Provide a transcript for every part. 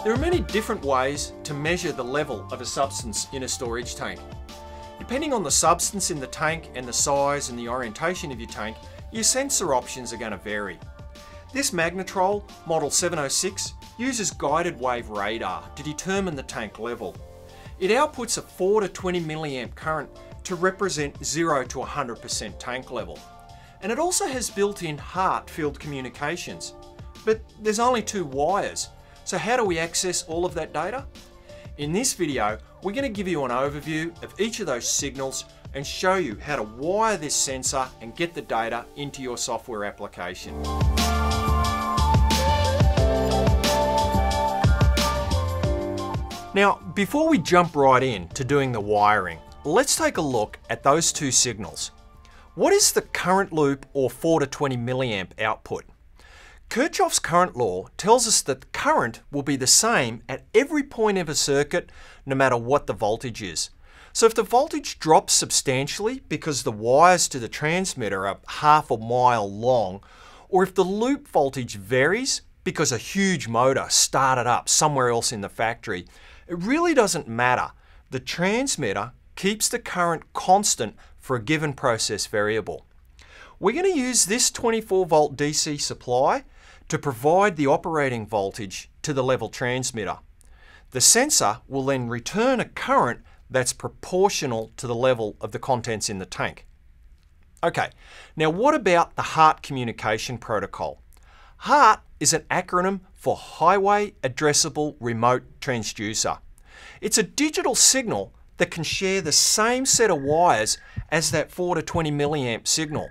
There are many different ways to measure the level of a substance in a storage tank. Depending on the substance in the tank and the size and the orientation of your tank, your sensor options are going to vary. This magnetrol, model 706, uses guided wave radar to determine the tank level. It outputs a 4 to 20 milliamp current to represent 0 to 100% tank level. And it also has built-in HART field communications. But there's only 2 wires. So how do we access all of that data? In this video, we're going to give you an overview of each of those signals and show you how to wire this sensor and get the data into your software application. Now, before we jump right in to doing the wiring, let's take a look at those 2 signals. What is the current loop or 4 to 20 milliamp output? Kirchhoff's current law tells us that current will be the same at every point of a circuit, no matter what the voltage is. So if the voltage drops substantially because the wires to the transmitter are half a mile long, or if the loop voltage varies because a huge motor started up somewhere else in the factory, it really doesn't matter. The transmitter keeps the current constant for a given process variable. We're going to use this 24 volt DC supply to provide the operating voltage to the level transmitter. The sensor will then return a current that's proportional to the level of the contents in the tank. Okay, now what about the HART communication protocol? HART is an acronym for Highway Addressable Remote Transducer. It's a digital signal that can share the same set of wires as that 4 to 20 milliamp signal.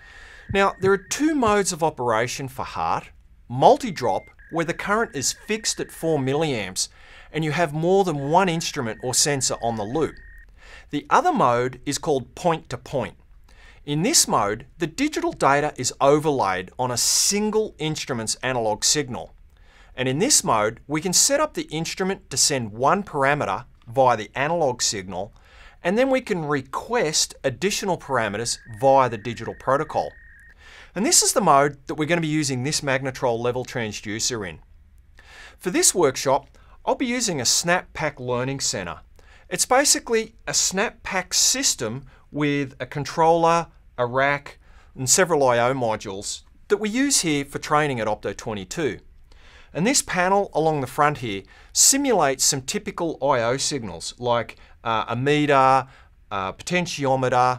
Now, there are 2 modes of operation for HART. Multi-drop, where the current is fixed at 4 milliamps and you have more than one instrument or sensor on the loop. The other mode is called point-to-point. In this mode, the digital data is overlaid on a single instrument's analog signal. And in this mode, we can set up the instrument to send one parameter via the analog signal, and then we can request additional parameters via the digital protocol. And this is the mode that we're going to be using this magnetrol level transducer in. For this workshop, I'll be using a SnapPack Learning Center. It's basically a SnapPack system with a controller, a rack, and several I/O modules that we use here for training at Opto 22. And this panel along the front here simulates some typical I/O signals like a meter, a potentiometer,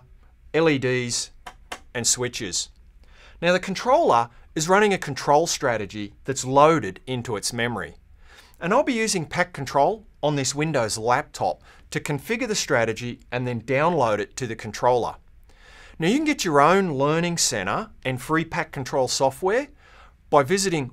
LEDs, and switches. Now the controller is running a control strategy that's loaded into its memory. And I'll be using Pack Control on this Windows laptop to configure the strategy and then download it to the controller. Now you can get your own Learning Center and free Pack Control software by visiting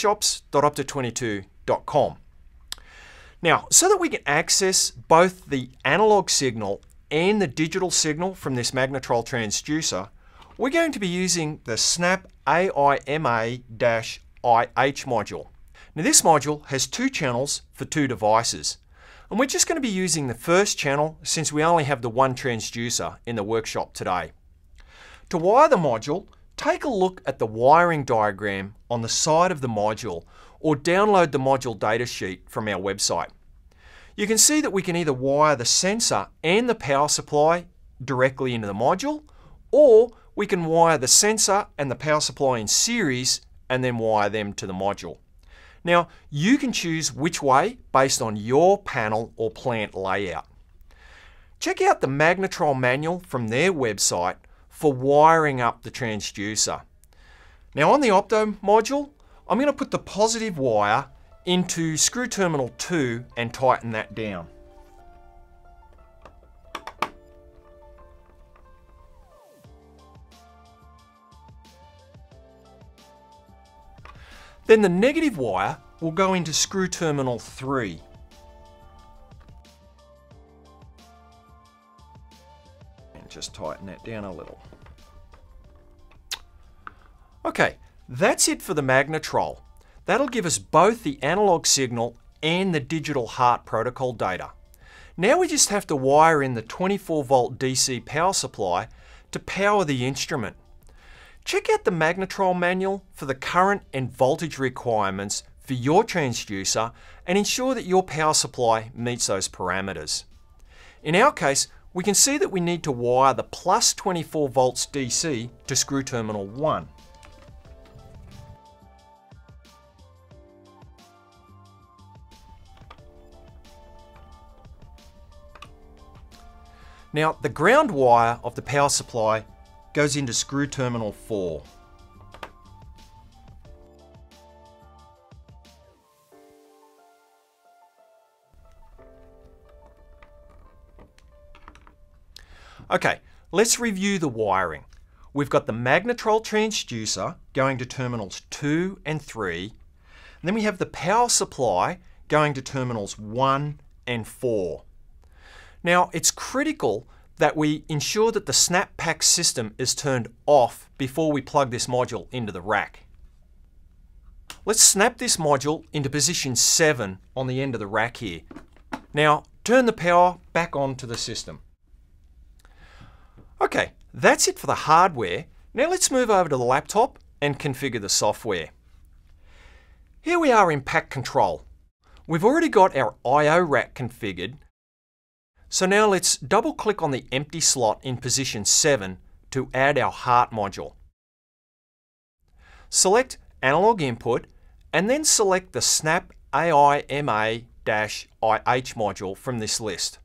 workshops.opto22.com. Now, so that we can access both the analog signal and the digital signal from this magnetrol transducer, we're going to be using the Snap AIMA-IH module. Now this module has 2 channels for 2 devices. And we're just going to be using the first channel since we only have the one transducer in the workshop today. To wire the module, take a look at the wiring diagram on the side of the module or download the module datasheet from our website. You can see that we can either wire the sensor and the power supply directly into the module, or we can wire the sensor and the power supply in series and then wire them to the module. Now, you can choose which way based on your panel or plant layout. Check out the magnetrol manual from their website for wiring up the transducer. Now on the Opto module, I'm going to put the positive wire into screw terminal 2 and tighten that down. Then the negative wire will go into screw terminal 3. And just tighten that down a little. Okay, that's it for the magnetrol. That'll give us both the analog signal and the digital HART protocol data. Now we just have to wire in the 24 volt DC power supply to power the instrument. Check out the magnetrol manual for the current and voltage requirements for your transducer and ensure that your power supply meets those parameters. In our case, we can see that we need to wire the plus 24 volts DC to screw terminal 1. Now, the ground wire of the power supply goes into screw terminal 4. Okay, let's review the wiring. We've got the magnetron transducer going to terminals 2 and 3. And then we have the power supply going to terminals 1 and 4. Now, it's critical that we ensure that the snap pack system is turned off before we plug this module into the rack. Let's snap this module into position 7 on the end of the rack here. Now, turn the power back on to the system. Okay, that's it for the hardware. Now let's move over to the laptop and configure the software. Here we are in pack control. We've already got our I/O rack configured. So now let's double click on the empty slot in position 7 to add our HART module. Select analog input and then select the snap AIMA-IH module from this list.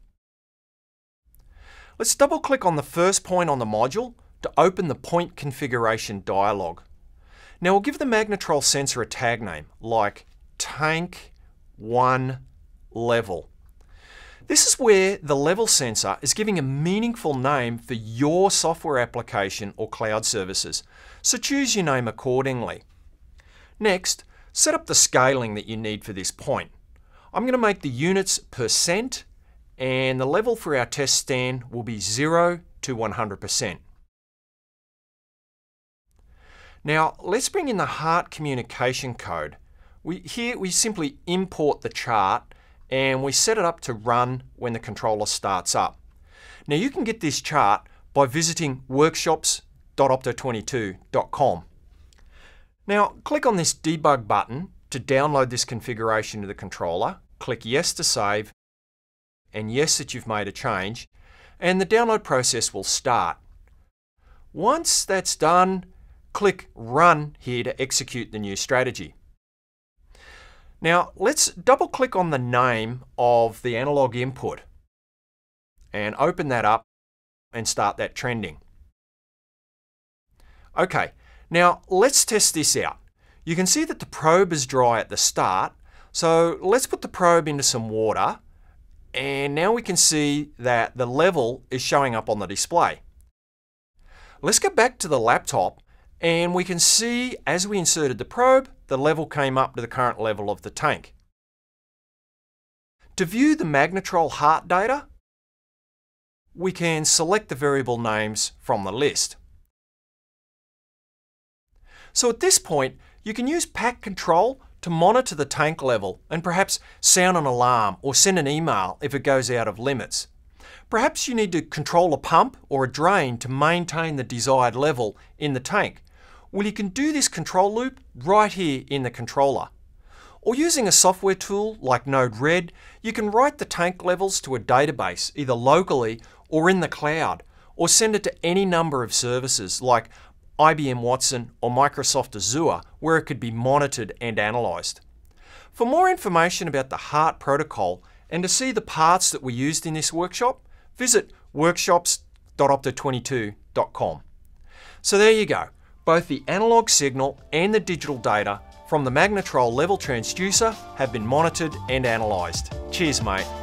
Let's double click on the first point on the module to open the point configuration dialog. Now we'll give the magnetron sensor a tag name like tank 1 level. This is where the level sensor is giving a meaningful name for your software application or cloud services, so choose your name accordingly. Next, set up the scaling that you need for this point. I'm going to make the units percent, and the level for our test stand will be 0 to 100%. Now let's bring in the HART communication code. Here we simply import the chart and we set it up to run when the controller starts up. Now you can get this chart by visiting workshops.opto22.com. Now click on this debug button to download this configuration to the controller. Click yes to save and yes that you've made a change, and the download process will start. Once that's done, click Run here to execute the new strategy. Now let's double click on the name of the analog input and open that up and start that trending. Okay, now let's test this out. You can see that the probe is dry at the start, so let's put the probe into some water. And now we can see that the level is showing up on the display. Let's go back to the laptop and we can see as we inserted the probe, the level came up to the current level of the tank. To view the magnetron HART data, we can select the variable names from the list. So at this point, you can use pack control to monitor the tank level and perhaps sound an alarm or send an email if it goes out of limits. Perhaps you need to control a pump or a drain to maintain the desired level in the tank. Well, you can do this control loop right here in the controller. Or using a software tool like Node-RED, you can write the tank levels to a database either locally or in the cloud, or send it to any number of services like IBM Watson or Microsoft Azure, where it could be monitored and analysed. For more information about the HART protocol and to see the parts that were used in this workshop, visit workshops.opto22.com. So there you go, both the analog signal and the digital data from the magnetron level transducer have been monitored and analysed. Cheers, mate.